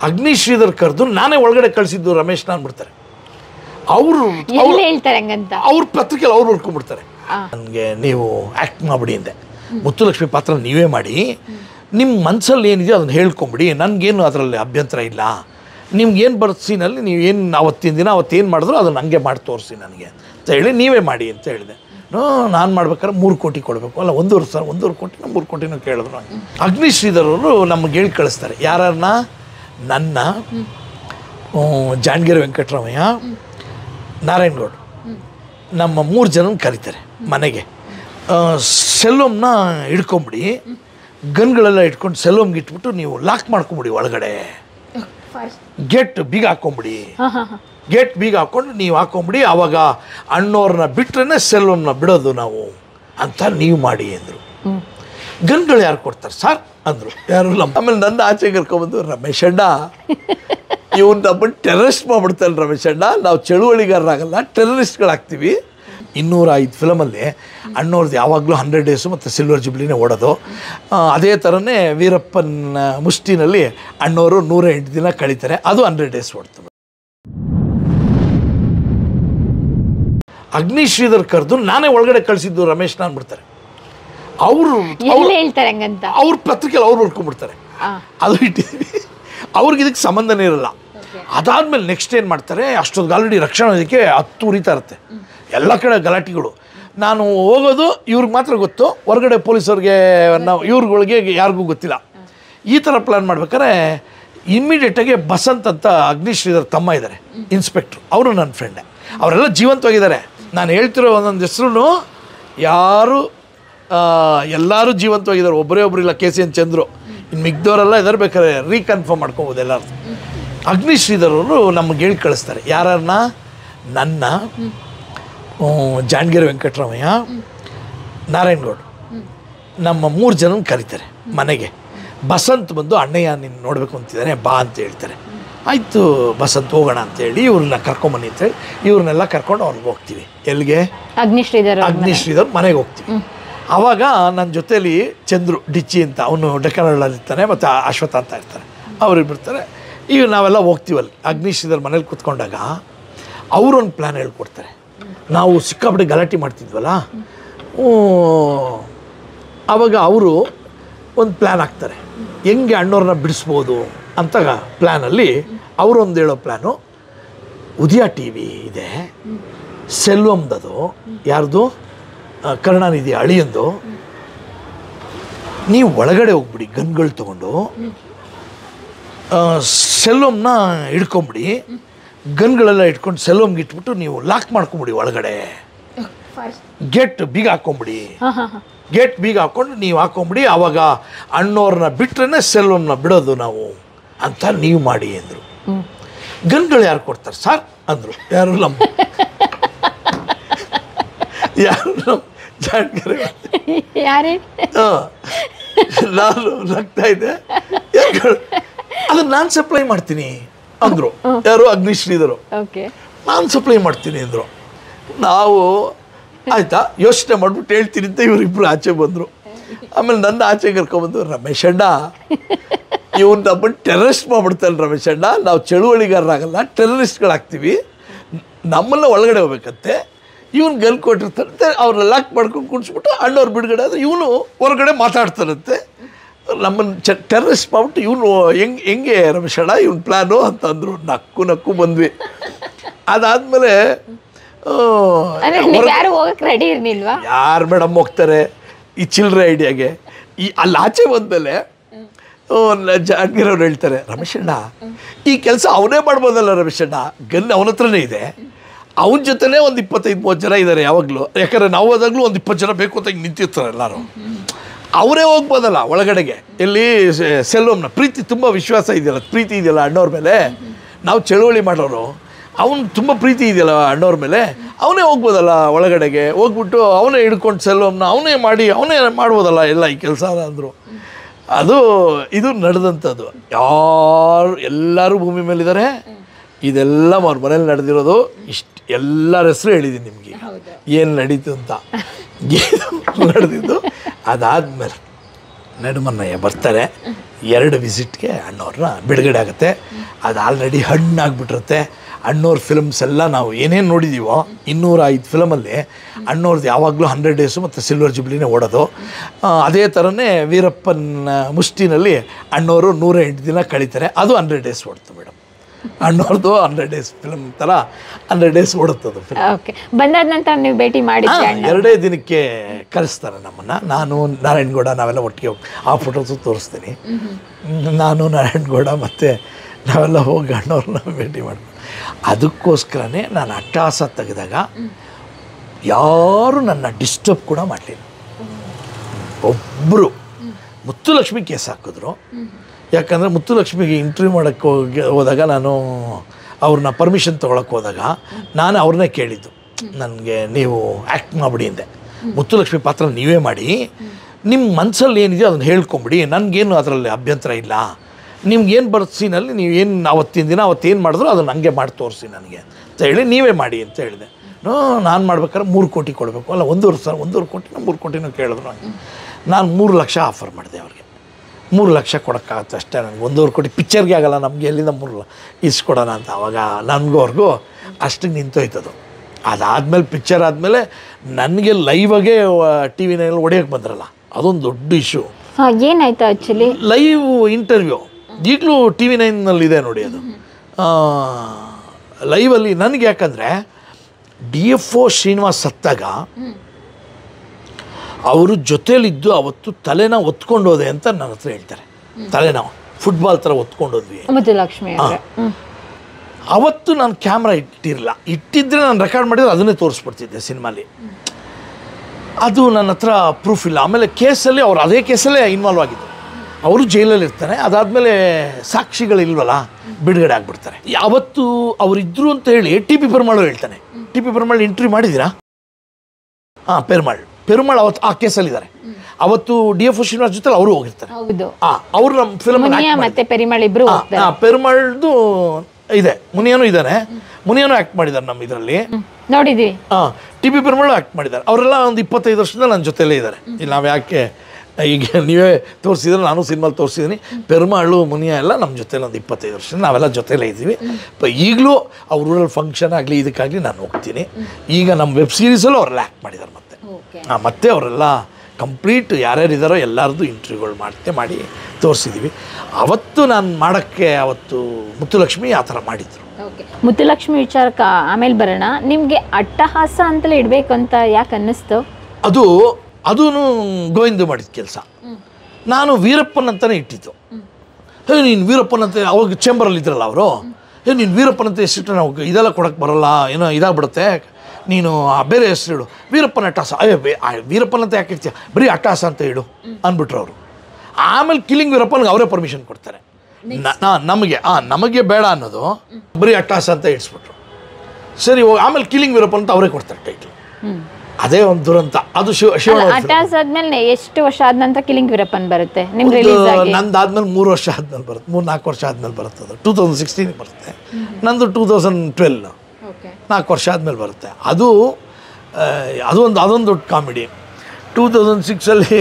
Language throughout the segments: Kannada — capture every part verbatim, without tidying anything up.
ಅಗ್ನಿ ಶ್ರೀಧರ್ ಕರೆದು ನಾನೇ ಒಳಗಡೆ ಕಳಿಸಿದ್ದು ರಮೇಶ್ನ ಅಂದ್ಬಿಡ್ತಾರೆ. ಅವರು ಅವ್ರ ಪತ್ರಿಕೆಯಲ್ಲಿ ಅವ್ರು ಹುಡ್ಕೊಂಡ್ಬಿಡ್ತಾರೆ. ನನಗೆ ನೀವು ಆ್ಯಕ್ಟ್ ಮಾಡಿಬಿಡಿ ಅಂದೆ. ಮುತ್ತುಲಕ್ಷ್ಮಿ ಪಾತ್ರ ನೀವೇ ಮಾಡಿ, ನಿಮ್ಮ ಮನಸ್ಸಲ್ಲಿ ಏನಿದೆಯೋ ಅದನ್ನು ಹೇಳ್ಕೊಂಬಿಡಿ, ನನಗೇನು ಅದರಲ್ಲಿ ಅಭ್ಯಂತರ ಇಲ್ಲ. ನಿಮ್ಗೇನು ಬರುತ್ತೆ ಸೀನಲ್ಲಿ ನೀವು ಏನು ಅವತ್ತಿನ ದಿನ ಅವತ್ತೇನು ಮಾಡಿದ್ರು ಅದನ್ನು ಹಂಗೆ ಮಾಡಿ ತೋರಿಸಿ ನನಗೆ ಅಂತ ಹೇಳಿ ನೀವೇ ಮಾಡಿ ಅಂತ ಹೇಳಿದೆ. ನೋ ನಾನು ಮಾಡ್ಬೇಕಾದ್ರೆ ಮೂರು ಕೋಟಿ ಕೊಡಬೇಕು, ಅಲ್ಲ ಒಂದೂವರೆ ಸಾವಿರ ಒಂದೂವರೆ ಕೋಟಿನ ಮೂರು ಕೋಟಿನೂ ಕೇಳಿದ್ರು. ಅಗ್ನಿ ಶ್ರೀಧರ್ ಅವರು ನಮಗೆ ಹೇಳಿ ಕಳಿಸ್ತಾರೆ. ಯಾರನ್ನ? ನನ್ನ, ಜಾಣಗೆರೆ ವೆಂಕಟರಾಮಯ್ಯ, ನಾರಾಯಣಗೌಡ, ನಮ್ಮ ಮೂರು ಜನನ ಕರೀತಾರೆ ಮನೆಗೆ. ಸೆಲ್ಲೋಮ್ನ ಹಿಡ್ಕೊಂಬಿಡಿ, ಗನ್ಗಳೆಲ್ಲ ಇಟ್ಕೊಂಡು ಸೆಲ್ಲೋಮ್ಗೆ ಇಟ್ಬಿಟ್ಟು ನೀವು ಲಾಕ್ ಮಾಡ್ಕೊಂಬಿಡಿ, ಒಳಗಡೆ ಗೇಟ್ ಬೀಗ ಹಾಕ್ಕೊಂಬಿಡಿ, ಗೇಟ್ ಬೀಗ ಹಾಕ್ಕೊಂಡು ನೀವು ಹಾಕ್ಕೊಂಬಿಡಿ. ಆವಾಗ ಅಣ್ಣವ್ರನ್ನ ಬಿಟ್ರೆ ಸೆಲ್ಲೋಮ್ನ ಬಿಡೋದು ನಾವು ಅಂತ ನೀವು ಮಾಡಿ ಅಂದರು. ಗನ್ಗಳು ಯಾರು ಕೊಡ್ತಾರೆ ಸರ್ ಅಂದರು. ಯಾರು ನಮ್ಮ. ಆಮೇಲೆ ನನ್ನ ಆಚೆ ಕರ್ಕೊಂಬಂದು, ರಮೇಶ್ ಅಣ್ಣ ಇವ್ನು ನಮ್ಮನ್ನು ಟೆರರಿಸ್ಟ್ ಮಾಡ್ಬಿಡ್ತಾನೆ ರಮೇಶ್ ಅಣ್ಣ, ನಾವು ಚಳುವಳಿಗಾರರಾಗಲ್ಲ ಟೆರರಿಸ್ಟ್ಗಳಾಗ್ತೀವಿ. ಇನ್ನೂರ ಐದು ಫಿಲಮಲ್ಲಿ ಅಣ್ಣವ್ರದ್ದು ಯಾವಾಗಲೂ ಹಂಡ್ರೆಡ್ ಡೇಸು ಮತ್ತು ಸಿಲ್ವರ್ ಜುಬ್ಲಿನೇ ಓಡೋದು. ಅದೇ ಥರನೇ ವೀರಪ್ಪನ ಮುಷ್ಟಿನಲ್ಲಿ ಅಣ್ಣವರು ನೂರ ಎಂಟು ದಿನ ಕಳೀತಾರೆ, ಅದು ಹಂಡ್ರೆಡ್ ಡೇಸ್ ಓಡ್ತದೆ. ಅಗ್ನಿ ಶ್ರೀಧರ್ ಕರೆದು ನಾನೇ ಒಳಗಡೆ ಕಳಿಸಿದ್ದು ರಮೇಶ್ನ ಅಂದ್ಬಿಡ್ತಾರೆ. ಅವರು ಅವ್ರ ಪತ್ರಿಕೆಯಲ್ಲಿ ಅವ್ರು ಹುಡ್ಕೊಂಡ್ಬಿಡ್ತಾರೆ. ಅದು ಇಟ್ಟಿದ್ದೀವಿ, ಅವ್ರಿಗೆ ಇದಕ್ಕೆ ಸಂಬಂಧನೇ ಇರಲ್ಲ. ಅದಾದಮೇಲೆ ನೆಕ್ಸ್ಟ್ ಏನು ಮಾಡ್ತಾರೆ, ಅಷ್ಟೊಂದು ಆಲ್ರೆಡಿ ರಕ್ಷಣಾ ವೇದಿಕೆ ಹತ್ತು ಉರಿತಾ ಇರುತ್ತೆ, ಎಲ್ಲ ಕಡೆ ಗಲಾಟೆಗಳು. ನಾನು ಹೋಗೋದು ಇವ್ರಿಗೆ ಮಾತ್ರ ಗೊತ್ತು, ಹೊರಗಡೆ ಪೊಲೀಸವ್ರಿಗೆ ನಾವು ಇವ್ರುಗಳಿಗೆ ಯಾರಿಗೂ ಗೊತ್ತಿಲ್ಲ. ಈ ಥರ ಪ್ಲ್ಯಾನ್ ಮಾಡ್ಬೇಕಾದ್ರೆ ಇಮ್ಮಿಡಿಯೇಟಾಗಿ ಬಸಂತ್ ಅಂತ ಅಗ್ನಿ ಶ್ರೀಧರ್ ತಮ್ಮ ಇದ್ದಾರೆ, ಇನ್ಸ್ಪೆಕ್ಟ್ರು, ಅವರು ನನ್ನ ಫ್ರೆಂಡೆ. ಅವರೆಲ್ಲ ಜೀವಂತವಾಗಿದ್ದಾರೆ. ನಾನು ಹೇಳ್ತಿರೋ ಒಂದೊಂದು ಹೆಸರು ಯಾರು ಎಲ್ಲರೂ ಜೀವಂತವಾಗಿದ್ದಾರೆ, ಒಬ್ಬರೇ ಒಬ್ಬರು ಇಲ್ಲ. ಕೆ ಸಿ ಎನ್ ಚಂದ್ರು, ಇನ್ನು ಮಿಗ್ದವರೆಲ್ಲ ಇದ್ದಾರೆ, ಬೇಕಾದ್ರೆ ರೀಕನ್ಫರ್ಮ್ ಮಾಡ್ಕೊಬೋದು ಎಲ್ಲರೂ. ಅಗ್ನಿ ಶ್ರೀಧರ್ ಅವರು ನಮಗೆ ಹೇಳಿ ಕಳಿಸ್ತಾರೆ. ಯಾರನ್ನ? ನನ್ನ, ಜಾಣಗೆರೆ ವೆಂಕಟರಾಮಯ್ಯ, ನಾರಾಯಣಗೌಡ, ನಮ್ಮ ಮೂರು ಜನನ ಕರೀತಾರೆ ಮನೆಗೆ. ಬಸಂತ್ ಬಂದು, ಅಣ್ಣಯ್ಯ ನೀನು ನೋಡಬೇಕು ಅಂತಿದ್ದಾನೆ ಬಾ ಅಂತ ಹೇಳ್ತಾರೆ. ಆಯಿತು ಬಸಂತ್ ಹೋಗೋಣ ಅಂತೇಳಿ ಇವ್ರನ್ನ ಕರ್ಕೊಂಬನ್ನಿ ಅಂತೇಳಿ ಇವ್ರನ್ನೆಲ್ಲ ಕರ್ಕೊಂಡು ಅವ್ರಿಗೆ ಹೋಗ್ತೀವಿ. ಎಲ್ಲಿಗೆ? ಅಗ್ನಿ ಶ್ರೀಧರ್ ಅಗ್ನಿ ಶ್ರೀಧರ್ ಮನೆಗೆ ಹೋಗ್ತೀವಿ. ಆವಾಗ ನನ್ನ ಜೊತೇಲಿ ಚಂದ್ರು ಡಿಚ್ಚಿ ಅಂತ, ಅವನು ಡೆಕ್ಕನಹಳ್ಳಿರ್ತಾನೆ, ಮತ್ತು ಅಶ್ವಥ ಅಂತ ಇರ್ತಾರೆ, ಅವರಿಬ್ಬಿರ್ತಾರೆ. ಈಗ ನಾವೆಲ್ಲ ಹೋಗ್ತೀವಲ್ಲಿ ಅಗ್ನಿ ಶ್ರೀಧರ್ ಮನೇಲಿ ಕೂತ್ಕೊಂಡಾಗ ಅವರೊಂದು ಪ್ಲ್ಯಾನ್ ಹೇಳ್ಕೊಡ್ತಾರೆ. ನಾವು ಸಿಕ್ಕಾಪಟ್ಟೆ ಗಲಾಟೆ ಮಾಡ್ತಿದ್ವಲ್ಲ, ಆವಾಗ ಅವರು ಒಂದು ಪ್ಲ್ಯಾನ್ ಹಾಕ್ತಾರೆ, ಹೆಂಗೆ ಅಣ್ಣವ್ರನ್ನ ಬಿಡಿಸ್ಬೋದು ಅಂತ. ಪ್ಲ್ಯಾನಲ್ಲಿ ಅವರೊಂದು ಹೇಳೋ ಪ್ಲ್ಯಾನು, ಉದಯ ಟಿ ವಿ ಇದೆ, ಸೆಲ್ವಮ್ದದು, ಯಾರ್ದು? ಕರುಣಾನಿಧಿ ಅಳಿಯಂದು. ನೀವು ಒಳಗಡೆ ಹೋಗ್ಬಿಡಿ ಗನ್ಗಳು ತೊಗೊಂಡು, ಸೆಲ್ಲೋಮ್ನ ಹಿಡ್ಕೊಂಬಿಡಿ, ಗನ್ಗಳೆಲ್ಲ ಇಟ್ಕೊಂಡು ಸೆಲ್ಲೋಮ್ಗೆ ಇಟ್ಬಿಟ್ಟು ನೀವು ಲಾಕ್ ಮಾಡ್ಕೊಂಬಿಡಿ, ಒಳಗಡೆ ಗೇಟ್ ಬೀಗ ಹಾಕ್ಕೊಂಬಿಡಿ, ಗೇಟ್ ಬೀಗ ಹಾಕ್ಕೊಂಡು ನೀವು ಹಾಕ್ಕೊಂಬಿಡಿ. ಆವಾಗ ಅಣ್ಣವ್ರನ್ನ ಬಿಟ್ರೆ ಸೆಲ್ಲೋಮ್ನ ಬಿಡೋದು ನಾವು ಅಂತ ನೀವು ಮಾಡಿ ಅಂದರು. ಗನ್ಗಳು ಯಾರು ಕೊಡ್ತಾರೆ ಸರ್ ಅಂದರು. ಯಾರು? ನಮ್ಮ ಯಾರು? ನಮ್ಮ ಜಾಣಗೆರೆ. ಹಾಂ, ನಾನು ನಗ್ತಾ ಇದ್ದೆ. ಅದನ್ನು ನಾನು ಸಪ್ಲೈ ಮಾಡ್ತೀನಿ ಅಂದರು. ಯಾರು? ಅಗ್ನಿ ಶ್ರೀಧರು. ನಾನು ಸಪ್ಲೈ ಮಾಡ್ತೀನಿ ಅಂದರು. ನಾವು ಆಯಿತಾ ಯೋಚನೆ ಮಾಡಿಬಿಟ್ಟು ಹೇಳ್ತೀನಿ ಅಂತ ಇವರಿಬ್ಬರು ಆಚೆ ಬಂದರು. ಆಮೇಲೆ ನನ್ನ ಆಚೆ ಕರ್ಕೊಂಡ್ಬಂದು, ರಮೇಶ್ ಅಣ್ಣ ಇವ್ನು ನಮ್ಮನ್ನು ಟೆರರಿಸ್ಟ್ ಮಾಡ್ಬಿಡ್ತಾನೆ ರಮೇಶ್ ಅಣ್ಣ, ನಾವು ಚಳುವಳಿಗಾರರಾಗಲ್ಲ ಟೆರರಿಸ್ಟ್ಗಳಾಗ್ತೀವಿ, ನಮ್ಮನ್ನ ಒಳಗಡೆ ಹೋಗ್ಬೇಕಂತೆ, ಇವನು ಗನ್ ಕೊಟ್ಟಿರ್ತಾರಂತೆ, ಅವ್ರನ್ನ ಲಾಕ್ ಮಾಡ್ಕೊಂಡು ಕುಣಿಸ್ಬಿಟ್ಟು ಅಣ್ಣವ್ರು ಬಿಡುಗಡೆ ಆದರೆ ಇವನು ಹೊರಗಡೆ ಮಾತಾಡ್ತಾರಂತೆ, ನಮ್ಮನ್ನು ಚ ಟೆರರಿಸ್ಟ್ ಮಾಡ್ಬಿಟ್ಟು ಇವನು ಹೆಂಗೆ ಹೆಂಗೆ ರಮೇಶ್ ಅಣ್ಣ ಇವ್ನ ಪ್ಲ್ಯಾನು ಅಂತಂದರು. ನಕ್ಕು ನಕ್ಕು ಬಂದ್ವಿ. ಅದಾದಮೇಲೆ ಯಾರು ಮೇಡಮ್ ಹೋಗ್ತಾರೆ ಈ ಚಿಲ್ಲರೆ ಐಡಿಯಾಗೆ? ಈ ಅಲ್ಲಿ ಆಚೆ ಬಂದಮೇಲೆ ಜಾಣಗೆರೆಯವ್ರು ಹೇಳ್ತಾರೆ, ರಮೇಶ್ ಅಣ್ಣ ಈ ಕೆಲಸ ಅವನೇ ಮಾಡ್ಬೋದಲ್ಲ ರಮೇಶ್ ಅಣ್ಣ, ಗನ್ ಅವನ ಹತ್ರನೇ ಇದೆ, ಅವನ ಜೊತೆನೇ ಒಂದು ಇಪ್ಪತ್ತೈದು ಮೂವತ್ತು ಜನ ಇದ್ದಾರೆ ಯಾವಾಗಲೂ, ಯಾಕಂದರೆ ನಾವು ಹೋದಾಗಲೂ ಒಂದು ಇಪ್ಪತ್ತು ಜನ ಬೇಕು ಅಂತ ಹಿಂಗೆ ನಿಂತಿರ್ತಾರೆ ಎಲ್ಲರೂ, ಅವರೇ ಹೋಗ್ಬೋದಲ್ಲ ಒಳಗಡೆಗೆ. ಇಲ್ಲಿ ಸೆಲ್ವಮ್ನ ಪ್ರೀತಿ ತುಂಬ ವಿಶ್ವಾಸ ಇದೆಯಲ್ಲ, ಪ್ರೀತಿ ಇದೆಯಲ್ಲ ಅಣ್ಣವ್ರ ಮೇಲೆ, ನಾವು ಚಳುವಳಿ ಮಾಡೋರು, ಅವನು ತುಂಬ ಪ್ರೀತಿ ಇದೆಯಲ್ಲ ಅಣ್ಣವ್ರ ಮೇಲೆ, ಅವನೇ ಹೋಗ್ಬೋದಲ್ಲ ಒಳಗಡೆಗೆ, ಹೋಗ್ಬಿಟ್ಟು ಅವನೇ ಹಿಡ್ಕೊಂಡು ಸೆಲ್ವಮ್ನ ಅವನೇ ಮಾಡಿ ಅವನೇ ಮಾಡ್ಬೋದಲ್ಲ ಎಲ್ಲ ಈ ಕೆಲಸ ಅಂದರು. ಅದು ಇದು ನಡೆದಂಥದ್ದು. ಯಾರು ಎಲ್ಲರೂ ಭೂಮಿ ಮೇಲಿದ್ದಾರೆ, ಇದೆಲ್ಲ ಅವ್ರ ಮನೇಲಿ ನಡೆದಿರೋದು. ಇಷ್ಟು ಎಲ್ಲರ ಹೆಸರು ಹೇಳಿದ್ದೀನಿ ನಿಮಗೆ ಏನು ನಡೀತು ಅಂತ, ಏನು ನಡೆದಿದ್ದು. ಅದಾದಮೇಲೆ ನಡುಮನ್ನಯ್ಯ ಬರ್ತಾರೆ, ಎರಡು ವಿಸಿಟ್ಗೆ ಅಣ್ಣವ್ರನ್ನ ಬಿಡುಗಡೆ ಆಗುತ್ತೆ. ಅದು ಆಲ್ರೆಡಿ ಹಣ್ಣಾಗ್ಬಿಟ್ಟಿರುತ್ತೆ. ಅಣ್ಣವ್ರ ಫಿಲ್ಮ್ಸ್ ಎಲ್ಲ ನಾವು ಏನೇನು ನೋಡಿದ್ದೀವೋ ಇನ್ನೂರ ಐದು ಫಿಲಮಲ್ಲಿ ಅಣ್ಣವ್ರದ್ದು ಯಾವಾಗಲೂ ಹಂಡ್ರೆಡ್ ಡೇಸು ಮತ್ತು ಸಿಲ್ವರ್ ಜುಬ್ಲಿನೇ ಓಡೋದು. ಅದೇ ಥರನೇ ವೀರಪ್ಪನ ಮುಷ್ಟಿನಲ್ಲಿ ಅಣ್ಣವರು ನೂರ ಎಂಟು ದಿನ ಕಳೀತಾರೆ, ಅದು ಹಂಡ್ರೆಡ್ ಡೇಸ್ ಓಡ್ತು ಮೇಡಮ್. ಅಣ್ಣವ್ರದ್ದು ಹಂಡ್ರೆಡ್ ಡೇಸ್ ಫಿಲಮ್ ಥರ ಹಂಡ್ರೆಡ್ ಡೇಸ್ ಓಡುತ್ತದು ಫಿಲ್ಮ್. ಓಕೆ, ಬಂದಾದ ನಂತರ ನೀವು ಭೇಟಿ ಮಾಡಿ ಎರಡೇ ದಿನಕ್ಕೆ ಕರೆಸ್ತಾರೆ ನಮ್ಮನ್ನು. ನಾನು ನಾರಾಯಣಗೌಡ ನಾವೆಲ್ಲ ಒಟ್ಟಿಗೆ ಹೋಗಿ ಆ ಫೋಟೋಸು ತೋರಿಸ್ತೀನಿ. ನಾನು ನಾರಾಯಣಗೌಡ ಮತ್ತು ನಾವೆಲ್ಲ ಹೋಗಿ ಅಣ್ಣವ್ರನ್ನ ಭೇಟಿ ಮಾಡ್ಬೋದು. ಅದಕ್ಕೋಸ್ಕರನೇ ನಾನು ಅಟ್ಟಹಾಸ ತೆಗೆದಾಗ ಯಾರೂ ನನ್ನ ಡಿಸ್ಟರ್ಬ್ ಕೂಡ ಮಾಡಲಿಲ್ಲ. ಒಬ್ಬರು ಮುತ್ತುಲಕ್ಷ್ಮಿ ಕೇಸ್ ಹಾಕಿದ್ರು. ಯಾಕಂದರೆ ಮುತ್ತುಲಕ್ಷ್ಮಿಗೆ ಇಂಟರ್ವ್ಯೂ ಮಾಡೋಕ್ಕೆ ಹೋಗಿ ಹೋದಾಗ ನಾನು ಅವ್ರನ್ನ ಪರ್ಮಿಷನ್ ತೊಗೊಳಕ್ಕೆ ಹೋದಾಗ ನಾನು ಅವ್ರನ್ನೇ ಕೇಳಿದ್ದು, ನನಗೆ ನೀವು ಆ್ಯಕ್ಟ್ ಮಾಡಿಬಿಡಿ ಅಂದೆ. ಮುತ್ತುಲಕ್ಷ್ಮಿ ಪಾತ್ರ ನೀವೇ ಮಾಡಿ, ನಿಮ್ಮ ಮನಸ್ಸಲ್ಲಿ ಏನಿದೆಯೋ ಅದನ್ನು ಹೇಳ್ಕೊಂಬಿಡಿ, ನನಗೇನು ಅದರಲ್ಲಿ ಅಭ್ಯಂತರ ಇಲ್ಲ. ನಿಮ್ಗೇನು ಬರುತ್ತೆ ಸೀನಲ್ಲಿ ನೀವು ಏನು ಅವತ್ತಿನ ದಿನ ಅವತ್ತೇನು ಮಾಡಿದ್ರು ಅದನ್ನು ಹಂಗೆ ಮಾಡಿ ತೋರಿಸಿ ನನಗೆ ಅಂತ ಹೇಳಿ ನೀವೇ ಮಾಡಿ ಅಂತ ಹೇಳಿದೆ. ನೋ ನಾನು ಮಾಡ್ಬೇಕಾದ್ರೆ ಮೂರು ಕೋಟಿ ಕೊಡಬೇಕು, ಅಲ್ಲ ಒಂದೂವರೆ ಸಾವಿರ ಒಂದೂವರೆ ಕೋಟಿನ ಮೂರು ಕೋಟಿನೂ ಕೇಳಿದ್ರು. ನಾನು ಮೂರು ಲಕ್ಷ ಆಫರ್ ಮಾಡಿದೆ ಅವ್ರಿಗೆ. ಮೂರು ಲಕ್ಷ ಕೊಡೋಕ್ಕಾಗತ್ತೆ ಅಷ್ಟೇ, ನನಗೆ ಒಂದೂವರೆ ಕೋಟಿ ಪಿಕ್ಚರ್ಗೆ ಆಗಲ್ಲ, ನಮಗೆ ಎಲ್ಲಿಂದ ಮೂರು ಇಸ್ಕೊಡೋಣ ಅಂತ. ಅವಾಗ ನನಗೂ ಅವ್ರಿಗೂ ಅಷ್ಟಿಗೆ ನಿಂತೋಯ್ತದು. ಅದಾದಮೇಲೆ ಪಿಕ್ಚರ್ ಆದಮೇಲೆ ನನಗೆ ಲೈವಾಗೆ ಟಿ ವಿ ನೈನಲ್ಲಿ ಹೊಡೆಯೋಕ್ಕೆ ಬಂದ್ರಲ್ಲ, ಅದೊಂದು ದೊಡ್ಡ ಇಶ್ಯೂ. ಏನಾಯ್ತು ಆ್ಯಕ್ಚುಲಿ ಲೈವ್ ಇಂಟರ್ವ್ಯೂ ಈಗಲೂ ಟಿ ವಿ ನೈನ್ನಲ್ಲಿದೆ ನೋಡಿ. ಅದು ಲೈವಲ್ಲಿ ನನಗೆ ಯಾಕಂದರೆ ಡಿ ಎಫ್ ಒ ಶ್ರೀನಿವಾಸ್ ಸತ್ತಾಗ ಅವರು ಜೊತೇಲಿದ್ದು ಅವತ್ತು ತಲೆನ ಒತ್ಕೊಂಡು ಹೋದೆ ಅಂತ ನನ್ನ ಹತ್ರ ಹೇಳ್ತಾರೆ. ತಲೆನೋವು ಫುಟ್ಬಾಲ್ ಥರ ಒತ್ಕೊಂಡು ಹೋದ್ವಿ. ಮುತ್ತುಲಕ್ಷ್ಮಿ ಅವತ್ತು ನಾನು ಕ್ಯಾಮ್ರಾ ಇಟ್ಟಿರಲಿಲ್ಲ, ಇಟ್ಟಿದ್ರೆ ನಾನು ರೆಕಾರ್ಡ್ ಮಾಡಿದ್ರೆ ಅದನ್ನೇ ತೋರಿಸ್ಬಿಡ್ತಿದ್ದೆ ಸಿನಿಮಾಲಿ. ಅದು ನನ್ನ ಹತ್ರ ಪ್ರೂಫ್ ಇಲ್ಲ. ಆಮೇಲೆ ಕೇಸಲ್ಲಿ ಅವ್ರು ಅದೇ ಕೇಸಲ್ಲೇ ಇನ್ವಾಲ್ವ್ ಆಗಿದ್ದು. ಅವರು ಜೈಲಲ್ಲಿ ಇರ್ತಾರೆ, ಅದಾದಮೇಲೆ ಸಾಕ್ಷಿಗಳಿಲ್ವಲ್ಲ, ಬಿಡುಗಡೆ ಆಗಿಬಿಡ್ತಾರೆ. ಯಾವತ್ತು ಅವರಿದ್ದರು ಅಂತ ಹೇಳಿ ಟಿ ಪಿ ಪೆರುಮಾಳು ಹೇಳ್ತಾನೆ. ಟಿ ಪಿ ಪೆರುಮಾಳು ಇಂಟರ್ವ್ಯೂ ಮಾಡಿದ್ದೀರಾ? ಹಾಂ, ಪೆರುಮಾಳ್ ಪೆರುಮಾಳ್ ಅವತ್ತು ಆ ಕೇಸಲ್ಲಿದ್ದಾರೆ. ಅವತ್ತು ಡಿ ಎಫ್ ಶ್ರೀನಿವಾಸ್ ಜೊತೆ ಅವರು ಹೋಗಿರ್ತಾರೆ. ಹಾಂ, ಅವರು ನಮ್ಮ ಫಿಲಮ್ ಪೆರುಮಾಳ್ದು ಇದೆ, ಮುನಿಯನು ಇದ್ದಾನೆ. ಮುನಿಯನು ಆ್ಯಕ್ಟ್ ಮಾಡಿದ್ದಾರೆ ನಮ್ಮ ಇದರಲ್ಲಿ, ನೋಡಿದ್ವಿ. ಹಾಂ, ಟಿ ಪಿ ಪೆರುಮಾಳು ಆ್ಯಕ್ಟ್ ಮಾಡಿದ್ದಾರೆ. ಅವರೆಲ್ಲ ಒಂದು ಇಪ್ಪತ್ತೈದು ವರ್ಷದಿಂದ ನನ್ನ ಜೊತೆಯಲ್ಲೇ ಇದ್ದಾರೆ. ಇಲ್ಲಿ ನಾವು ಯಾಕೆ ಈಗ ನೀವೇ ತೋರಿಸಿದ್ರೆ ನಾನು ಸಿನಿಮಾಲಿ ತೋರಿಸಿದ್ದೀನಿ. ಪೆರುಮಾಳು ಮುನಿಯ ಎಲ್ಲ ನಮ್ಮ ಜೊತೆಲಿ ಒಂದು ಇಪ್ಪತ್ತೈದು ವರ್ಷ ನಾವೆಲ್ಲ ಜೊತೆಲೇ ಇದ್ದೀವಿ. ಈಗಲೂ ಅವ್ರ ಊರಲ್ಲಿ ಫಂಕ್ಷನ್ ಆಗಲಿ ಇದಕ್ಕಾಗಲಿ ನಾನು ಹೋಗ್ತೀನಿ. ಈಗ ನಮ್ಮ ವೆಬ್ ಸೀರೀಸಲ್ಲೂ ಅವರೆಲ್ಲ ಆ್ಯಕ್ಟ್ ಮಾಡಿದ್ದಾರೆ. ಮತ್ತೆ ಹಾಂ, ಮತ್ತೆ ಅವರೆಲ್ಲ ಕಂಪ್ಲೀಟ್ ಯಾರ್ಯಾರಿದ್ದಾರೋ ಎಲ್ಲರದ್ದು ಇಂಟರ್ವ್ಯೂಗಳು ಮಾಡ್ತೆ ಮಾಡಿ ತೋರಿಸಿದ್ದೀವಿ. ಅವತ್ತು ನಾನು ಮಾಡೋಕ್ಕೆ ಅವತ್ತು ಮುತ್ತುಲಕ್ಷ್ಮಿ ಆ ಥರ ಮಾಡಿದ್ರು. ಮುತ್ತುಲಕ್ಷ್ಮಿ ವಿಚಾರಕ್ಕೆ ಆಮೇಲೆ ಬರೋಣ. ನಿಮಗೆ ಅಟ್ಟಹಾಸ ಅಂತಲೇ ಇಡಬೇಕು ಅಂತ ಯಾಕೆ ಅನ್ನಿಸ್ತು? ಅದು ಅದೂ ಗೋವಿಂದ ಮಾಡಿದ ಕೆಲಸ. ನಾನು ವೀರಪ್ಪನ್ ಅಂತಲೇ ಇಟ್ಟಿದ್ದು. ಹೇ ನೀನು ವೀರಪ್ಪನ್ ಅಂತ ಅವಾಗ ಚೇಂಬರಲ್ಲಿ ಇದ್ರಲ್ಲ ಅವರು, ಏ ನೀನು ವೀರಪ್ಪನ್ ಅಂತ ಹೆಸರಿಟ್ಟು ನಾವು ಇದೆಲ್ಲ ಕೊಡೋಕ್ಕೆ ಬರೋಲ್ಲ, ಏನೋ ಇದಾಗ್ಬಿಡುತ್ತೆ, ನೀನು ಬೇರೆ ಹೆಸರು ಇಡು, ವೀರಪ್ಪನ ಅಟ್ಟಹಾಸ. ಅಯ್ಯೋ ವೀರಪ್ಪನ್ ಅಂತ ಯಾಕೆ ಇರ್ತೀಯ, ಬರೀ ಅಟ್ಟಹಾಸ ಅಂತ ಇಡು ಅಂದ್ಬಿಟ್ರು ಅವರು. ಆಮೇಲೆ ಕಿಲಿಂಗ್ ವೀರಪ್ಪನ್ಗೆ ಅವರೇ ಪರ್ಮಿಷನ್ ಕೊಡ್ತಾರೆ. ನಮಗೆ ಹಾಂ ನಮಗೆ ಬೇಡ ಅನ್ನೋದು ಬರೀ ಅಟ್ಟಹಾಸ ಅಂತ ಇಡ್ಸ್ಬಿಟ್ರು. ಸರಿ, ಆಮೇಲೆ ಕಿಲಿಂಗ್ ವೀರಪ್ಪನ್ ಅಂತ ಅವರೇ ಕೊಡ್ತಾರೆ ಟೈಟ್ಲ್. ಅದೇ ಒಂದು ದುರಂತ. ಅದು ಶಿವ ಶಿವ ಅಟ್ಟಾಸ್ ಆದ್ಮೇಲೆ ಎಷ್ಟು ವರ್ಷ ಆದ ನಂತರ ಕಿಲಿಂಗ್ ವೀರಪ್ಪನ್ ಬರುತ್ತೆ ನಿಮ್ ರಿಲೀಸ್ ಆಗಿ? ನಂದಾದ್ಮೇಲೆ ಮೂರು ವರ್ಷ ಆದ್ಮೇಲೆ ಬರುತ್ತೆ, ಮೂರು ನಾಲ್ಕು ವರ್ಷ ಆದ್ಮೇಲೆ ಬರುತ್ತೆ. ಅದು ಟೂ ತೌಸಂಡ್ ಸಿಕ್ಸ್ಟೀನ್ ಬರುತ್ತೆ, ನಂದು ಟೂ ತೌಸಂಡ್ ಟ್ವೆಲ್, ನಾಲ್ಕು ವರ್ಷ ಆದಮೇಲೆ ಬರುತ್ತೆ. ಅದು ಅದೊಂದು ಅದೊಂದು ದೊಡ್ಡ ಕಾಮಿಡಿ. ಟೂ ತೌಸಂಡ್ ಸಿಕ್ಸಲ್ಲಿ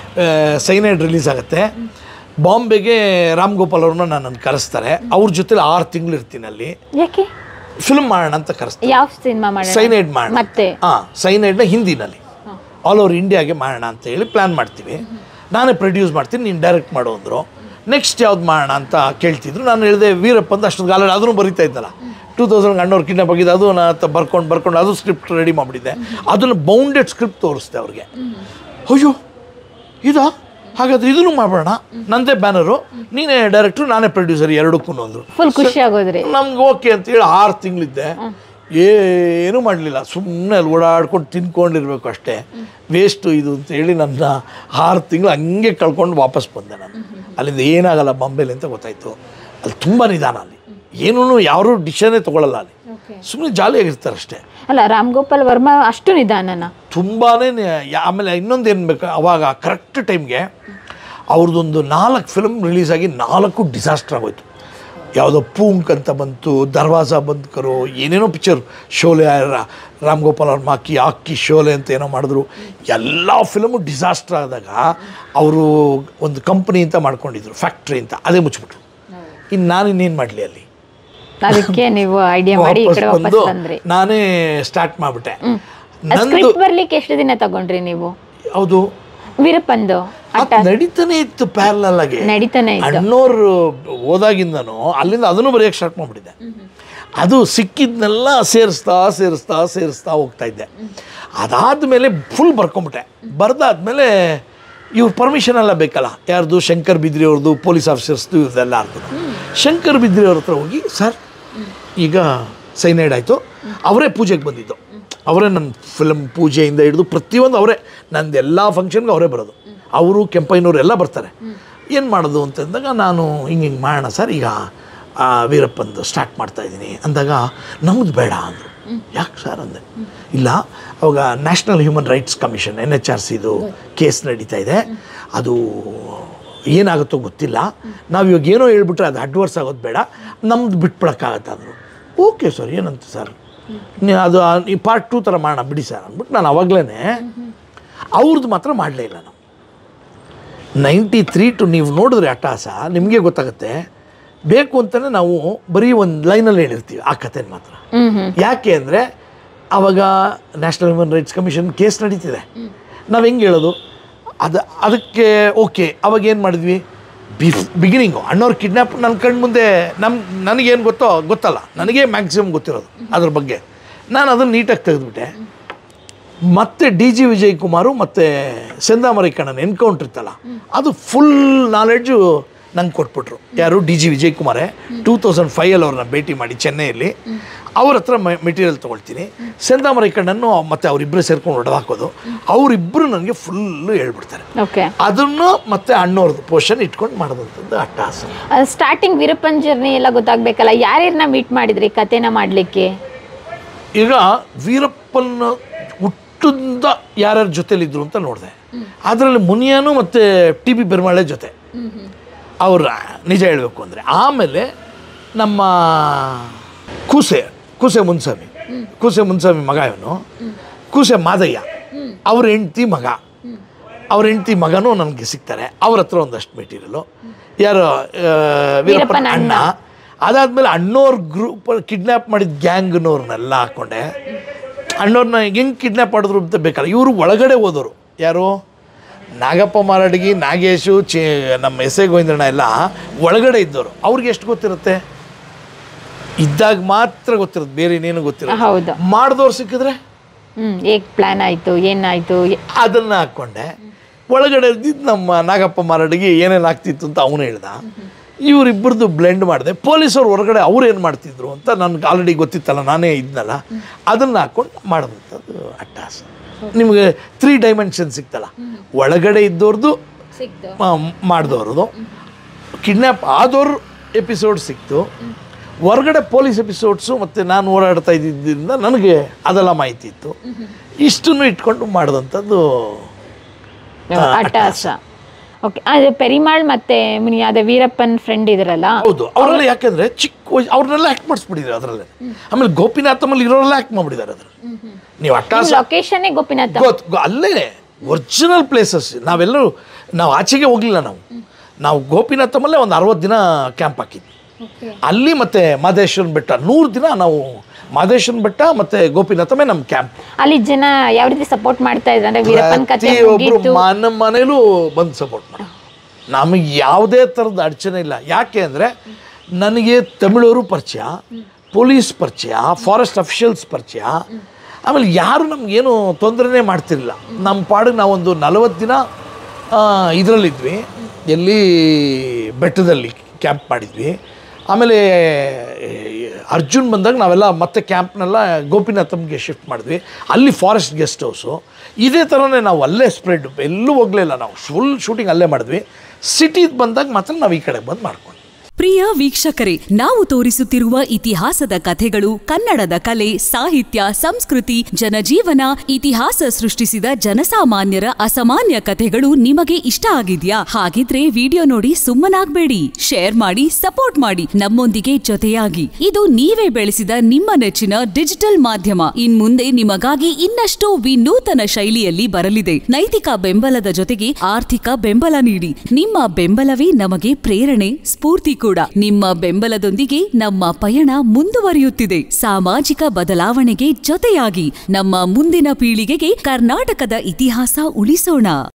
ಸೈನೈಡ್ ರಿಲೀಸ್ ಆಗುತ್ತೆ. ಬಾಂಬೆಗೆ ರಾಮ್ ಗೋಪಾಲ್ ಅವ್ರನ್ನ ನನ್ನನ್ನು ಕರೆಸ್ತಾರೆ. ಅವ್ರ ಜೊತೆಲಿ ಆರು ತಿಂಗಳು ಇರ್ತೀನಿ ಅಲ್ಲಿ. ಯಾಕೆ? ಫಿಲ್ಮ್ ಮಾಡೋಣ ಅಂತ ಕರೆಸ್ತಾರೆ. ಯಾವ ಸಿನಿಮಾ ಮಾಡೋಣ? ಸೈನೈಡ್ ಮಾಡೋಣ. ಮತ್ತೆ ಹಾಂ, ಸೈನೈಡ್ನ ಹಿಂದಿನಲ್ಲಿ ಆಲ್ ಓವರ್ ಇಂಡಿಯಾಗೆ ಮಾಡೋಣ ಅಂತ ಹೇಳಿ ಪ್ಲ್ಯಾನ್ ಮಾಡ್ತೀವಿ. ನಾನೇ ಪ್ರೊಡ್ಯೂಸ್ ಮಾಡ್ತೀನಿ, ನೀನು ಡೈರೆಕ್ಟ್ ಮಾಡು ಅಂದರು. ನೆಕ್ಸ್ಟ್ ಯಾವ್ದು ಮಾಡೋಣ ಅಂತ ಕೇಳ್ತಿದ್ರು. ನಾನು ಹೇಳಿದೆ ವೀರಪ್ಪ ಅಂತ. ಅಷ್ಟೊಂದು ಗಾಲ ಅದನ್ನು ಬರೀತಾ ಇದ್ದಲ್ಲ, ಟೂ ತೌಸಂಡ್ ಅಣ್ಣವ್ರು ಕಿಡ್ನಾಪ್ ಆಗಿದ್ದು, ಅದು ನಾನು ಬರ್ಕೊಂಡು ಬರ್ಕೊಂಡು ಅದು ಸ್ಕ್ರಿಪ್ಟ್ ರೆಡಿ ಮಾಡಿಬಿಟ್ಟಿದ್ದೆ. ಅದನ್ನು ಬೌಂಡೆಡ್ ಸ್ಕ್ರಿಪ್ಟ್ ತೋರಿಸ್ದೆ ಅವ್ರಿಗೆ. ಅಯ್ಯೋ ಇದಾ, ಹಾಗಾದ್ರೆ ಇದನ್ನು ಮಾಡೋಣ, ನಂದೇ ಬ್ಯಾನರು, ನೀನೇ ಡೈರೆಕ್ಟ್ರು, ನಾನೇ ಪ್ರೊಡ್ಯೂಸರ್, ಎರಡಕ್ಕೂ ಅಂದರು. ಫುಲ್ ಖುಷಿ ಆಗೋದ್ರಿ. ನಮ್ಗೆ ಓಕೆ ಅಂತೇಳಿ ಆರು ತಿಂಗಳಿದ್ದೆ, ಏನೂ ಮಾಡಲಿಲ್ಲ, ಸುಮ್ಮನೆ ಅಲ್ಲಿ ಓಡಾಡ್ಕೊಂಡು ತಿನ್ಕೊಂಡಿರ್ಬೇಕು ಅಷ್ಟೇ, ವೇಸ್ಟು ಇದು ಅಂತ ಹೇಳಿ ನನ್ನ ಆರು ತಿಂಗಳು ಹಂಗೆ ಕಳ್ಕೊಂಡು ವಾಪಸ್ ಬಂದೆ. ನಾನು ಅಲ್ಲಿಂದ ಏನಾಗಲ್ಲ ಬಾಂಬೆಲಿ ಅಂತ ಗೊತ್ತಾಯಿತು. ಅಲ್ಲಿ ತುಂಬ ನಿಧಾನ, ಅಲ್ಲಿ ಏನೂ ಯಾರೂ ಡಿಸಿಷನ್ನೇ ತೊಗೊಳ್ಳಲ್ಲ, ಅಲ್ಲಿ ಸುಮ್ಮನೆ ಜಾಲಿಯಾಗಿರ್ತಾರೆ ಅಷ್ಟೇ. ಅಲ್ಲ, ರಾಮ್ ಗೋಪಾಲ್ ವರ್ಮಾ ಅಷ್ಟು ನಿಧಾನನ ತುಂಬಾ. ಆಮೇಲೆ ಇನ್ನೊಂದು ಏನು ಬೇಕು, ಅವಾಗ ಕರೆಕ್ಟ್ ಟೈಮ್ಗೆ ಅವ್ರದ್ದೊಂದು ನಾಲ್ಕು ಫಿಲ್ಮ್ ರಿಲೀಸ್ ಆಗಿ ನಾಲ್ಕು ಡಿಸಾಸ್ಟರ್ ಆಗೋಯ್ತು. ಯಾವುದೋ ಪೂಂಕ್ ಅಂತ ಬಂತು, ದರ್ವಾಜ ಬಂದ್ ಕರೋ, ಏನೇನೋ ಪಿಕ್ಚರ್, ಶೋಲೆ ರಾಮ್ ಗೋಪಾಲ್ ಅವ್ರ ಮಾಕಿ ಆಕಿ ಶೋಲೆ ಅಂತ ಏನೋ ಮಾಡಿದ್ರು. ಎಲ್ಲ ಫಿಲಮು ಡಿಸಾಸ್ಟರ್ ಆದಾಗ ಅವರು ಒಂದು ಕಂಪ್ನಿ ಅಂತ ಮಾಡ್ಕೊಂಡಿದ್ರು, ಫ್ಯಾಕ್ಟ್ರಿ ಅಂತ, ಅದೇ ಮುಚ್ಚಿಬಿಟ್ರು. ಇನ್ನು ನಾನು ಇನ್ನೇನು ಮಾಡಲಿ ಅಲ್ಲಿ, ಅದಕ್ಕೆ ನೀವು ಐಡಿಯಾ ಮಾಡಿ ಈ ಕಡೆ ವಾಪಸ್ ಬಂದ್ರಿ. ನಾನೇ ಸ್ಟಾರ್ಟ್ ಮಾಡಿಬಿಟ್ಟೆ. ಸ್ಕ್ರಿಪ್ಟ್ ಬರ್ಲಿಕ್ಕೆ ಎಷ್ಟು ದಿನ ತಗೊಂಡ್ರಿ ನೀವು? ಹೌದು, ವೀರಪ್ಪಂದು ಅದು ನಡೀತಾನೆ ಇತ್ತು ಪ್ಯಾರಲಲ್ ಆಗಿ. ನಡೀತಾನೆ ಇತ್ತು. ಅಣ್ಣೋರು ಹೋದಾಗಿಂದನೂ ಅಲ್ಲಿಂದ ಅದನ್ನು ಬರೆಯೋಕ್ಕೆ ಸ್ಟಾರ್ಟ್ ಮಾಡಿಬಿಟ್ಟಿದ್ದೆ. ಅದು ಸಿಕ್ಕಿದ್ನೆಲ್ಲ ಸೇರಿಸ್ತಾ ಸೇರಿಸ್ತಾ ಸೇರಿಸ್ತಾ ಹೋಗ್ತಾ ಇದ್ದೆ. ಅದಾದಮೇಲೆ ಫುಲ್ ಬರ್ಕೊಂಬಿಟ್ಟೆ. ಬರ್ದಾದ್ಮೇಲೆ ಇವ್ರ ಪರ್ಮಿಷನ್ ಎಲ್ಲ ಬೇಕಲ್ಲ, ಯಾರ್ದು, ಶಂಕರ್ ಬಿದ್ರಿ ಅವ್ರದ್ದು, ಪೊಲೀಸ್ ಆಫೀಸರ್ಸ್ದು, ಇವ್ರದ್ದೆಲ್ಲ ಅರ್ಥ. ಶಂಕರ್ ಬಿದ್ರಿ ಅವ್ರ ಹತ್ರ ಹೋಗಿ, ಸರ್ ಈಗ ಸೈನೈಡ್ ಆಯಿತು, ಅವರೇ ಪೂಜೆಗೆ ಬಂದಿದ್ದು, ಅವರೇ ನನ್ನ ಫಿಲಮ್ ಪೂಜೆಯಿಂದ ಹಿಡಿದು ಪ್ರತಿಯೊಂದು ಅವರೇ, ನಂದು ಎಲ್ಲ ಫಂಕ್ಷನ್ಗೆ ಅವರೇ ಬರೋದು. ಅವರು ಕೆಂಪಯ್ಯನವ್ರು ಎಲ್ಲ ಬರ್ತಾರೆ. ಏನು ಮಾಡೋದು ಅಂತಂದಾಗ ನಾನು ಹಿಂಗೆ ಹಿಂಗೆ ಮಾಡೋಣ ಸರ್, ಈಗ ವೀರಪ್ಪಂದು ಸ್ಟಾರ್ಟ್ ಮಾಡ್ತಾಯಿದ್ದೀನಿ ಅಂದಾಗ, ನಮ್ಮದು ಬೇಡ ಅಂದರು. ಯಾಕೆ ಸರ್ ಅಂದೆ. ಇಲ್ಲ, ಅವಾಗ national human rights commission N H R ಸಿದು ಕೇಸ್ ನಡೀತಾ ಇದೆ, ಅದು ಏನಾಗುತ್ತೋ ಗೊತ್ತಿಲ್ಲ, ನಾವು ಇವಾಗ ಏನೋ ಹೇಳ್ಬಿಟ್ರೆ ಅದು ಅಡ್ವರ್ಸ್ ಆಗೋದು ಬೇಡ, ನಮ್ದು ಬಿಟ್ಬಿಡೋಕ್ಕಾಗತ್ತೆ ಅಂದರು. ಓಕೆ ಸರ್, ಏನಂತ ಸರ್, ಅದು ಈ ಪಾರ್ಟ್ ಟೂ ಥರ ಮಾಡೋಣ ಬಿಡಿ ಸರ್ ಅಂದ್ಬಿಟ್ಟು ನಾನು ಅವಾಗಲೇ ಅವ್ರದ್ದು ಮಾತ್ರ ಮಾಡಲೇ ಇಲ್ಲ. ನಾವು ನೈಂಟಿ ತ್ರೀ ಟು ನೀವು ನೋಡಿದ್ರೆ ಅಟ್ಟಹಾಸ ನಿಮಗೆ ಗೊತ್ತಾಗುತ್ತೆ. ಬೇಕು ಅಂತಲೇ ನಾವು ಬರೀ ಒಂದು ಲೈನಲ್ಲಿ ಹೇಳಿರ್ತೀವಿ ಆ ಕಥೆನ ಮಾತ್ರ. ಯಾಕೆ ಅಂದರೆ ಆವಾಗ national human rights commission case ನಡೀತಿದೆ. ನಾವು ಹೆಂಗೆ ಹೇಳೋದು, ಅದು ಅದಕ್ಕೆ ಓಕೆ. ಅವಾಗ ಏನು ಮಾಡಿದ್ವಿ, ಬಿಫ್ ಬಿಗಿನಿಂಗು ಅಣ್ಣವ್ರ ಕಿಡ್ನ್ಯಾಪ್ ನನ್ನ ಕಣ್ಣು ಮುಂದೆ, ನಮ್ಮ ನನಗೇನು ಗೊತ್ತೋ ಗೊತ್ತಲ್ಲ, ನನಗೇ ಮ್ಯಾಕ್ಸಿಮಮ್ ಗೊತ್ತಿರೋದು ಅದ್ರ ಬಗ್ಗೆ. ನಾನು ಅದನ್ನು ನೀಟಾಗಿ ತೆಗೆದುಬಿಟ್ಟೆ. ಮತ್ತು ಡಿ ಜಿ ವಿಜಯ್ ಕುಮಾರು ಮತ್ತು ಸೆಂದಾಮರೈ ಕಣ್ಣನ ಎನ್ಕೌಂಟ್ರ್ ಇತ್ತಲ್ಲ, ಅದು ಫುಲ್ ನಾಲೆಡ್ಜು ನಂಗೆ ಕೊಟ್ಬಿಟ್ರು. ಯಾರು, ಡಿ ಜಿ ವಿಜಯ್ ಕುಮಾರೇ. ಟೂ ತೌಸಂಡ್ ಫೈವಲ್ಲಿ ಅವ್ರನ್ನ ಭೇಟಿ ಮಾಡಿ ಚೆನ್ನೈಯಲ್ಲಿ, ಅವ್ರ ಹತ್ರ ಮೆಟೀರಿಯಲ್ ತೊಗೊಳ್ತೀನಿ. ಸೆಂದಾಮರೈ ಕಣ್ಣನ್ನು ಮತ್ತು ಅವರಿಬ್ಬರು ಸೇರ್ಕೊಂಡು ಹೊಡೆದಾಕೋದು, ಅವರಿಬ್ಬರು ನನಗೆ ಫುಲ್ಲು ಹೇಳ್ಬಿಡ್ತಾರೆ. ಅದನ್ನು ಮತ್ತೆ ಅಣ್ಣವ್ರದ್ದು ಪೋರ್ಷನ್ ಇಟ್ಕೊಂಡು ಮಾಡೋದಂಥದ್ದು ಅಟ್ಟಹಾಸ. ಸ್ಟಾರ್ಟಿಂಗ್ ವೀರಪ್ಪನ್ ಜರ್ನಿ ಎಲ್ಲ ಗೊತ್ತಾಗಬೇಕಲ್ಲ, ಯಾರ್ಯಾರನ್ನ ಮೀಟ್ ಮಾಡಿದ್ರಿ ಕಥೆನ ಮಾಡಲಿಕ್ಕೆ? ಈಗ ವೀರಪ್ಪನ ಹುಟ್ಟಿದ ಯಾರ್ಯಾರ ಜೊತೆಲಿದ್ರು ಅಂತ ನೋಡಿದೆ. ಅದರಲ್ಲಿ ಮುನಿಯಾನು ಮತ್ತು ಟಿ ಬಿ ಬೆರ್ಮಾಳೆ ಜೊತೆ ಅವ್ರ ನಿಜ ಹೇಳಬೇಕು ಅಂದರೆ. ಆಮೇಲೆ ನಮ್ಮ ಕೂಸೆ ಕೂಸೆ ಮುನ್ಸ್ವಾಮಿ ಕೂಸೆ ಮುನ್ಸ್ವಾಮಿ ಮಗ ಇವನು, ಕೂಸೆ ಮಾದಯ್ಯ, ಅವ್ರ ಹೆಂಡ್ತಿ ಮಗ, ಅವ್ರ ಹೆಂಡ್ತಿ ಮಗನೂ ನನಗೆ ಸಿಗ್ತಾರೆ. ಅವ್ರ ಹತ್ರ ಒಂದಷ್ಟು ಮೆಟೀರಿಯಲು. ಯಾರು, ವೀರಪ್ಪನ ಅಣ್ಣ. ಅದಾದಮೇಲೆ ಅಣ್ಣವ್ರ ಗ್ರೂಪ್ ಕಿಡ್ನ್ಯಾಪ್ ಮಾಡಿದ ಗ್ಯಾಂಗ್ನವ್ರನ್ನೆಲ್ಲ ಹಾಕ್ಕೊಂಡೆ. ಅಣ್ಣವ್ರನ್ನ ಹೆಂಗೆ ಕಿಡ್ನ್ಯಾಪ್ ಮಾಡಿದ್ರು ಅಂತ ಬೇಕಲ್ಲ, ಇವರು ಒಳಗಡೆ ಹೋದವರು. ಯಾರು, ನಾಗಪ್ಪ ಮಾರಡಿಗಿ, ನಾಗೇಶು, ಚಿ ನಮ್ಮ ಎಸ್ ಎ ಗೋವಿಂದಣ್ಣ ಎಲ್ಲ ಒಳಗಡೆ ಇದ್ದವರು. ಅವ್ರಿಗೆ ಎಷ್ಟು ಗೊತ್ತಿರುತ್ತೆ, ಇದ್ದಾಗ ಮಾತ್ರ ಗೊತ್ತಿರುತ್ತೆ, ಬೇರೆ ಇನ್ನೇನು ಗೊತ್ತಿರುತ್ತೆ. ಮಾಡಿದವ್ರು ಸಿಕ್ಕಿದ್ರೆ ಹೇಗೆ ಪ್ಲ್ಯಾನ್ ಆಯಿತು, ಏನಾಯಿತು, ಅದನ್ನು ಹಾಕ್ಕೊಂಡೆ. ಒಳಗಡೆ ಇದ್ದಿದ್ದು ನಮ್ಮ ನಾಗಪ್ಪ ಮಾರಡಿಗಿ ಏನೇನು ಆಗ್ತಿತ್ತು ಅಂತ ಅವನು ಹೇಳ್ದ. ಇವರಿಬ್ಬರದ್ದು ಬ್ಲೆಂಡ್ ಮಾಡಿದೆ. ಪೊಲೀಸವ್ರು ಹೊರಗಡೆ ಅವ್ರು ಏನು ಮಾಡ್ತಿದ್ರು ಅಂತ ನನಗೆ ಆಲ್ರೆಡಿ ಗೊತ್ತಿತ್ತಲ್ಲ, ನಾನೇ ಇದ್ನಲ್ಲ, ಅದನ್ನು ಹಾಕ್ಕೊಂಡು ಮಾಡೋದಂಥದ್ದು ಅಟ್ಟಹಾಸ. ನಿಮಗೆ ತ್ರೀ ಡೈಮೆನ್ಷನ್ ಸಿಕ್ತಲ್ಲ, ಒಳಗಡೆ ಇದ್ದವ್ರದ್ದು, ಮಾಡಿದವ್ರದ್ದು, ಕಿಡ್ನ್ಯಾಪ್ ಆದವ್ರ ಎಪಿಸೋಡ್ ಸಿಕ್ತು, ಹೊರಗಡೆ ಪೊಲೀಸ್ ಎಪಿಸೋಡ್ಸು, ಮತ್ತು ನಾನು ಓಡಾಡ್ತಾ ಇದ್ದಿದ್ದರಿಂದ ನನಗೆ ಅದೆಲ್ಲ ಮಾಹಿತಿ ಇತ್ತು. ಇಷ್ಟನ್ನು ಇಟ್ಕೊಂಡು ಮಾಡಿದಂಥದ್ದು ಅಟ್ಟಹಾಸ. ಓಕೆ, ಅದೇ ಪೆರಿಮಾಳ್ ಮತ್ತೆ ಮುನಿ ಅದೇ ವೀರಪ್ಪನ್ ಫ್ರೆಂಡ್ ಇದ್ರಲ್ಲ, ಹೌದು, ಅವರೆಲ್ಲ ಯಾಕೆಂದರೆ ಚಿಕ್ಕ ವಯಸ್ಸು ಅವ್ರನ್ನೆಲ್ಲ ಆ್ಯಕ್ಟ್ ಮಾಡಿಸ್ಬಿಟ್ಟಿದ್ದಾರೆ ಅದರಲ್ಲೇ. ಆಮೇಲೆ ಗೋಪಿನಾಥಮಲ್ಲಿ ಇರೋರೆಲ್ಲ ಆ್ಯಕ್ಟ್ ಮಾಡಿಬಿಟ್ಟಿದ್ದಾರೆ ಅದ್ರಲ್ಲಿ. ನೀವು ಅಟ್ಟಹಾಸ ಲೊಕೇಶನ್ ಗೋಪಿನಾಥ ಗೊತ್ತು, ಅಲ್ಲೇ ಒರಿಜಿನಲ್ ಪ್ಲೇಸಸ್. ನಾವೆಲ್ಲರೂ ನಾವು ಆಚೆಗೆ ಹೋಗಲಿಲ್ಲ. ನಾವು ನಾವು ಗೋಪಿನಾಥಮಲ್ಲೇ ಒಂದು ಅರವತ್ತು ದಿನ ಕ್ಯಾಂಪ್ ಹಾಕಿದ್ವಿ ಅಲ್ಲಿ. ಮತ್ತು ಮಾದೇಶ್ವರನ ಬೆಟ್ಟ ನೂರು ದಿನ ನಾವು ಮಾದೇಶ್ವರನ ಬೆಟ್ಟ ಮತ್ತು ಗೋಪಿನಾಥಮೇ ನಮ್ಮ ಕ್ಯಾಂಪ್. ಅಲ್ಲಿ ಜನ ಯಾವ ರೀತಿ ಸಪೋರ್ಟ್ ಮಾಡ್ತಾ ಇದ್ದಾರೆ, ವೀರಪ್ಪನ್ ಕಥೆ ಒಬ್ಬರು ನಮ್ಮ ಮನೇಲೂ ಬಂದು ಸಪೋರ್ಟ್ ಮಾಡಿ. ನಮಗೆ ಯಾವುದೇ ಥರದ ಅಡಚಣೆ ಇಲ್ಲ. ಯಾಕೆ ಅಂದರೆ ನನಗೆ ತಮಿಳವರು ಪರಿಚಯ, ಪೊಲೀಸ್ ಪರಿಚಯ, ಫಾರೆಸ್ಟ್ ಅಫಿಷಿಯಲ್ಸ್ ಪರಿಚಯ. ಆಮೇಲೆ ಯಾರು ನಮಗೇನು ತೊಂದರೆನೇ ಮಾಡ್ತಿರಲಿಲ್ಲ. ನಮ್ಮ ಪಾಡಿಗೆ ನಾವೊಂದು ನಲವತ್ತು ದಿನ ಇದರಲ್ಲಿದ್ವಿ, ಎಲ್ಲಿ ಬೆಟ್ಟದಲ್ಲಿ ಕ್ಯಾಂಪ್ ಮಾಡಿದ್ವಿ. ಆಮೇಲೆ ಅರ್ಜುನ್ ಬಂದಾಗ ನಾವೆಲ್ಲ ಮತ್ತೆ ಕ್ಯಾಂಪ್ನೆಲ್ಲ ಗೋಪಿನಾಥಮ್ಗೆ ಶಿಫ್ಟ್ ಮಾಡಿದ್ವಿ. ಅಲ್ಲಿ ಫಾರೆಸ್ಟ್ ಗೆಸ್ಟ್ ಹೌಸು. ಇದೇ ಥರನೇ ನಾವು ಅಲ್ಲೇ ಸ್ಪ್ರೆಡ್, ಎಲ್ಲೂ ಹೋಗಲಿಲ್ಲ. ನಾವು ಫುಲ್ ಶೂಟಿಂಗ್ ಅಲ್ಲೇ ಮಾಡಿದ್ವಿ. ಸಿಟಿಗೆ ಬಂದಾಗ ಮಾತ್ರ ನಾವು ಈ ಕಡೆ ಬಂದು ಮಾಡ್ಕೊಂಡ್ವಿ. ಪ್ರಿಯ ವೀಕ್ಷಕರೇ, ನಾವು ತೋರಿಸುತ್ತಿರುವ ಇತಿಹಾಸದ ಕಥೆಗಳು ಕನ್ನಡದ ಕಲೆ, ಸಾಹಿತ್ಯ, ಸಂಸ್ಕೃತಿ, ಜನಜೀವನ, ಇತಿಹಾಸ ಸೃಷ್ಟಿಸಿದ ಜನಸಾಮಾನ್ಯರ ಅಸಾಮಾನ್ಯ ಕಥೆಗಳು ನಿಮಗೆ ಇಷ್ಟ ಆಗಿದ್ಯಾ? ಹಾಗಿದ್ರೆ ವಿಡಿಯೋ ನೋಡಿ ಸುಮ್ಮನಾಗ್ಬೇಡಿ, ಶೇರ್ ಮಾಡಿ, ಸಪೋರ್ಟ್ ಮಾಡಿ, ನಮ್ಮೊಂದಿಗೆ ಜೊತೆಯಾಗಿ. ಇದು ನೀವೇ ಬೆಳೆಸಿದ ನಿಮ್ಮ ನೆಚ್ಚಿನ ಡಿಜಿಟಲ್ ಮಾಧ್ಯಮ. ಇನ್ಮುಂದೆ ನಿಮಗಾಗಿ ಇನ್ನಷ್ಟು ವಿನೂತನ ಶೈಲಿಯಲ್ಲಿ ಬರಲಿದೆ. ನೈತಿಕ ಬೆಂಬಲದ ಜೊತೆಗೆ ಆರ್ಥಿಕ ಬೆಂಬಲ ನೀಡಿ. ನಿಮ್ಮ ಬೆಂಬಲವೇ ನಮಗೆ ಪ್ರೇರಣೆ, ಸ್ಫೂರ್ತಿ ಕೂಡ. ನಿಮ್ಮ ಬೆಂಬಲದೊಂದಿಗೆ ನಮ್ಮ ಪಯಣ ಮುಂದುವರಿಯುತ್ತಿದೆ. ಸಾಮಾಜಿಕ ಬದಲಾವಣೆಗೆ ಜೊತೆಯಾಗಿ ನಮ್ಮ ಮುಂದಿನ ಪೀಳಿಗೆಗೆ ಕರ್ನಾಟಕದ ಇತಿಹಾಸ ಉಳಿಸೋಣ.